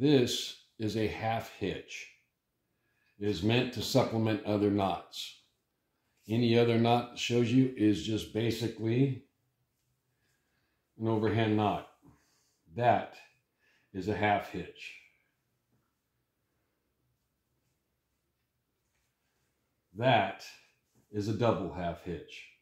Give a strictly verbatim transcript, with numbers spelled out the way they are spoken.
This is a half hitch. It is meant to supplement other knots. Any other knot shows you is just basically an overhand knot. That is a half hitch. That is a double half hitch.